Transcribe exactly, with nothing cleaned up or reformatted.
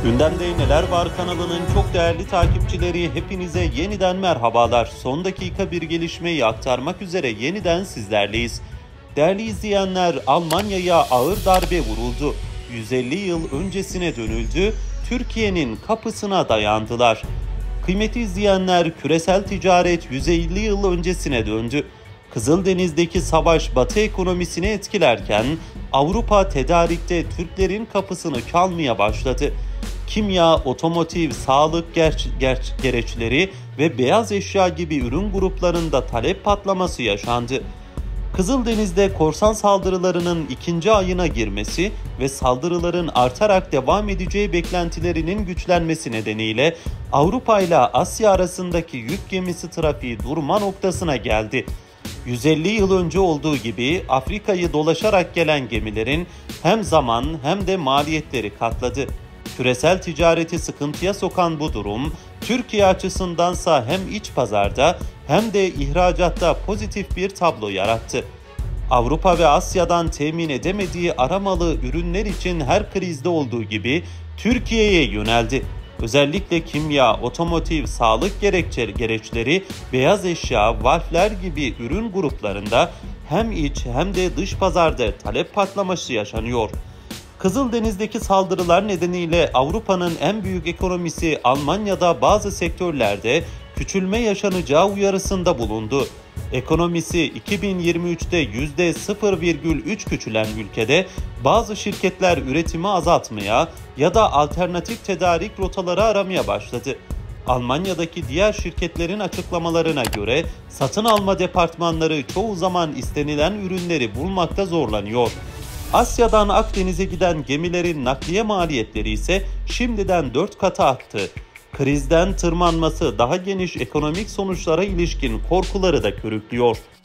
Gündemde Neler Var kanalının çok değerli takipçileri, hepinize yeniden merhabalar. Son dakika bir gelişmeyi aktarmak üzere yeniden sizlerleyiz. Değerli izleyenler, Almanya'ya ağır darbe vuruldu. yüz elli yıl öncesine dönüldü, Türkiye'nin kapısına dayandılar. Kıymetli izleyenler, küresel ticaret yüz elli yıl öncesine döndü. Kızıldeniz'deki savaş Batı ekonomisini etkilerken Avrupa tedarikte Türklerin kapısını çalmaya başladı. Kimya, otomotiv, sağlık ger- ger- gereçleri ve beyaz eşya gibi ürün gruplarında talep patlaması yaşandı. Kızıldeniz'de korsan saldırılarının ikinci ayına girmesi ve saldırıların artarak devam edeceği beklentilerinin güçlenmesi nedeniyle Avrupa ile Asya arasındaki yük gemisi trafiği durma noktasına geldi. yüz elli yıl önce olduğu gibi Afrika'yı dolaşarak gelen gemilerin hem zaman hem de maliyetleri katladı. Küresel ticareti sıkıntıya sokan bu durum, Türkiye açısındansa hem iç pazarda hem de ihracatta pozitif bir tablo yarattı. Avrupa ve Asya'dan temin edemediği aramalı ürünler için her krizde olduğu gibi Türkiye'ye yöneldi. Özellikle kimya, otomotiv, sağlık gerekçe, gereçleri, beyaz eşya, valfler gibi ürün gruplarında hem iç hem de dış pazarda talep patlaması yaşanıyor. Kızıldeniz'deki saldırılar nedeniyle Avrupa'nın en büyük ekonomisi Almanya'da bazı sektörlerde küçülme yaşanacağı uyarısında bulundu. Ekonomisi iki bin yirmi üçte yüzde sıfır virgül üç küçülen ülkede bazı şirketler üretimi azaltmaya ya da alternatif tedarik rotaları aramaya başladı. Almanya'daki diğer şirketlerin açıklamalarına göre satın alma departmanları çoğu zaman istenilen ürünleri bulmakta zorlanıyor. Asya'dan Akdeniz'e giden gemilerin nakliye maliyetleri ise şimdiden dört katı arttı. Krizden tırmanması daha geniş ekonomik sonuçlara ilişkin korkuları da körüklüyor.